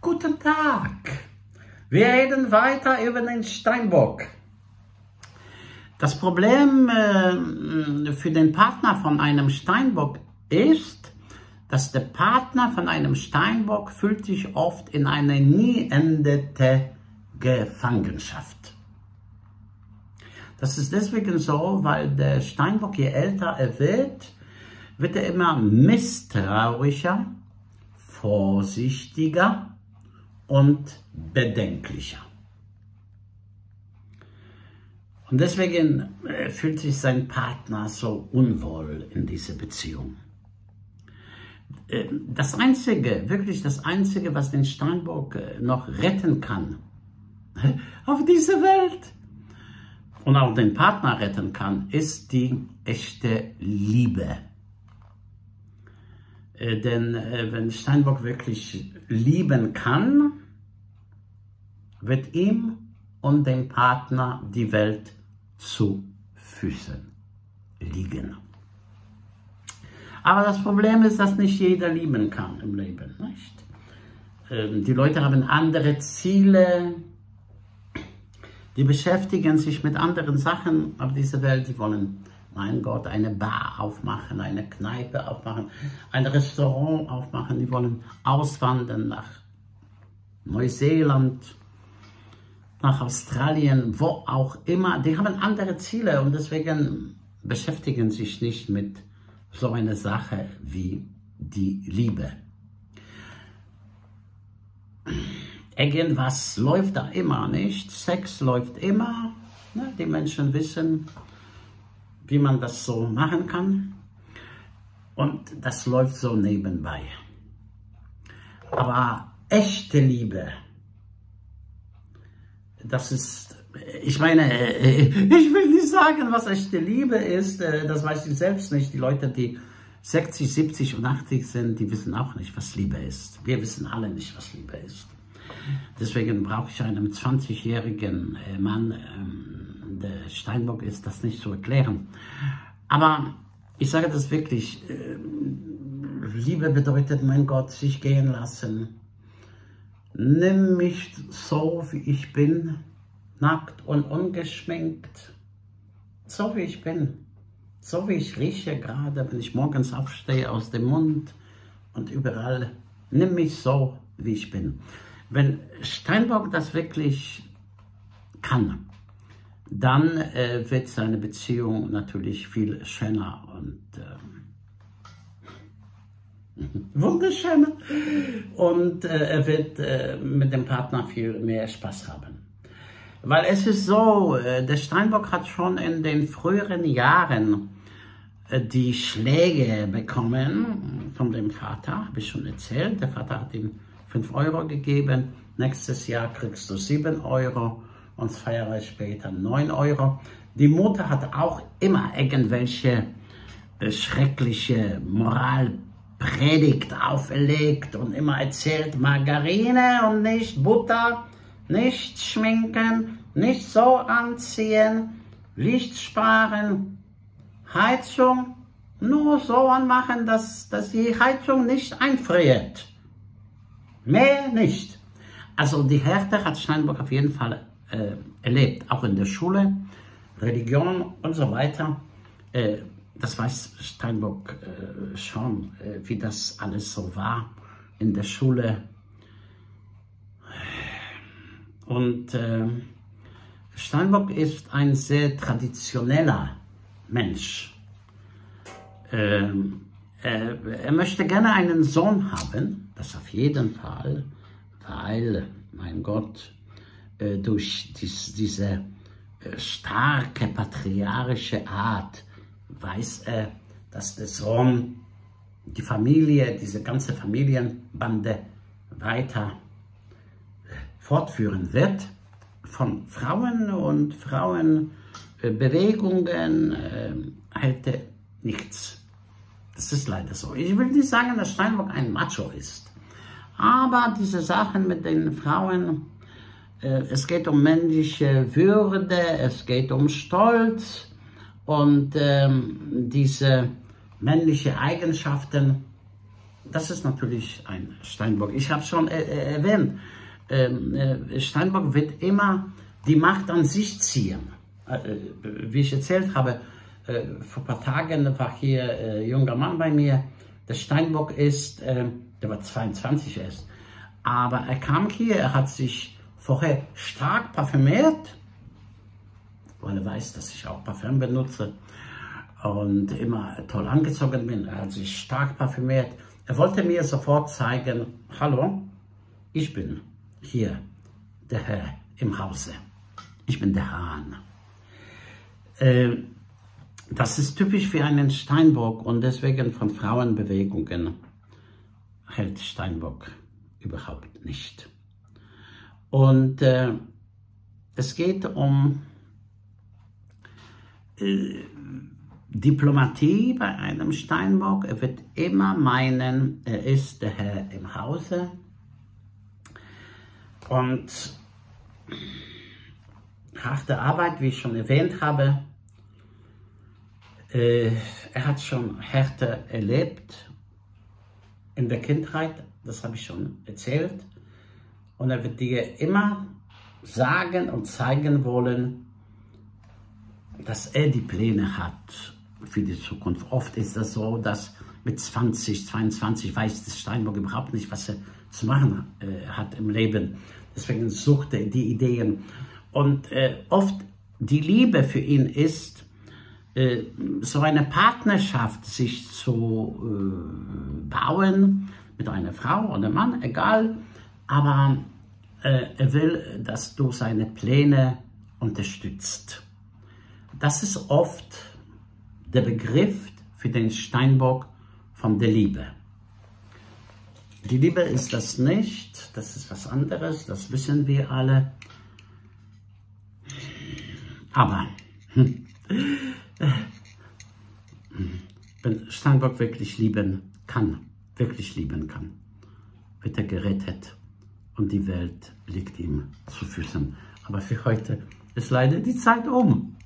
Guten Tag! Wir reden weiter über den Steinbock. Das Problem für den Partner von einem Steinbock ist, dass der Partner von einem Steinbock fühlt sich oft in eine nie endende Gefangenschaft. Das ist deswegen so, weil der Steinbock, je älter er wird er immer misstrauischer, vorsichtiger und bedenklicher. Und deswegen fühlt sich sein Partner so unwohl in dieser Beziehung. Das Einzige, wirklich das Einzige, was den Steinbock noch retten kann auf dieser Welt und auch den Partner retten kann, ist die echte Liebe. Denn wenn Steinbock wirklich lieben kann, wird ihm und dem Partner die Welt zu Füßen liegen. Aber das Problem ist, dass nicht jeder lieben kann im Leben, nicht? Die Leute haben andere Ziele, die beschäftigen sich mit anderen Sachen auf dieser Welt. Die wollen, mein Gott, eine Bar aufmachen, eine Kneipe aufmachen, ein Restaurant aufmachen. Die wollen auswandern nach Neuseeland, nach Australien, wo auch immer. Die haben andere Ziele und deswegen beschäftigen sich nicht mit so einer Sache wie die Liebe. Irgendwas läuft da immer, nicht? Sex läuft immer. Ne? Die Menschen wissen, wie man das so machen kann. Und das läuft so nebenbei. Aber echte Liebe, das ist, ich meine, ich will nicht sagen, was echte Liebe ist, das weiß ich selbst nicht. Die Leute, die 60, 70 und 80 sind, die wissen auch nicht, was Liebe ist. Wir wissen alle nicht, was Liebe ist. Deswegen brauche ich einem 20-jährigen Mann, der Steinbock ist, das nicht zu erklären. Aber ich sage das wirklich, Liebe bedeutet, mein Gott, sich gehen lassen. Nimm mich so, wie ich bin, nackt und ungeschminkt, so wie ich bin, so wie ich rieche gerade, wenn ich morgens aufstehe, aus dem Mund und überall. Nimm mich so, wie ich bin. Wenn Steinbock das wirklich kann, dann wird seine Beziehung natürlich viel schöner und wunderschön. Und er wird mit dem Partner viel mehr Spaß haben. Weil es ist so, der Steinbock hat schon in den früheren Jahren die Schläge bekommen von dem Vater, habe ich schon erzählt. Der Vater hat ihm 5 Euro gegeben. Nächstes Jahr kriegst du 7 Euro und 2 Jahre später 9 Euro. Die Mutter hat auch immer irgendwelche schreckliche Moralpredigt auferlegt und immer erzählt, Margarine und nicht Butter, nicht schminken, nicht so anziehen, Licht sparen, Heizung nur so anmachen, dass die Heizung nicht einfriert. Mehr nicht. Also die Härte hat Steinbock auf jeden Fall erlebt, auch in der Schule, Religion und so weiter. Das weiß Steinbock schon, wie das alles so war in der Schule. Und Steinbock ist ein sehr traditioneller Mensch. Er möchte gerne einen Sohn haben, das auf jeden Fall, weil, mein Gott, durch diese starke patriarchische Art weiß er, dass der Sohn die Familie, diese ganze Familienbande weiter fortführen wird. Von Frauen und Frauenbewegungen hält er nichts. Das ist leider so. Ich will nicht sagen, dass Steinbock ein Macho ist. Aber diese Sachen mit den Frauen, es geht um männliche Würde, es geht um Stolz und diese männlichen Eigenschaften, das ist natürlich ein Steinbock. Ich habe schon erwähnt, Steinbock wird immer die Macht an sich ziehen. Wie ich erzählt habe, vor ein paar Tagen war hier ein junger Mann bei mir. Der Steinbock ist, der war 22 erst, aber er kam hier, er hat sich vorher stark parfümiert, weil er weiß, dass ich auch Parfüm benutze und immer toll angezogen bin. Er hat sich stark parfümiert. Er wollte mir sofort zeigen, hallo, ich bin hier der Herr im Hause. Ich bin der Hahn. Das ist typisch für einen Steinbock und deswegen von Frauenbewegungen hält Steinbock überhaupt nicht. Und es geht um Diplomatie bei einem Steinbock. Er wird immer meinen, er ist der Herr im Hause. Und harte Arbeit, wie ich schon erwähnt habe, er hat schon Härte erlebt in der Kindheit, das habe ich schon erzählt. Und er wird dir immer sagen und zeigen wollen, dass er die Pläne hat für die Zukunft. Oft ist das so, dass mit 20, 22 weiß der Steinbock überhaupt nicht, was er zu machen hat im Leben. Deswegen sucht er die Ideen. Und oft die Liebe für ihn ist, so eine Partnerschaft sich zu bauen mit einer Frau oder Mann, egal, aber er will, dass du seine Pläne unterstützt. Das ist oft der Begriff für den Steinbock von der Liebe. Die Liebe ist das nicht, das ist was anderes, das wissen wir alle. Aber wenn Steinbock wirklich lieben kann, wird er gerettet und die Welt liegt ihm zu Füßen. Aber für heute ist leider die Zeit um.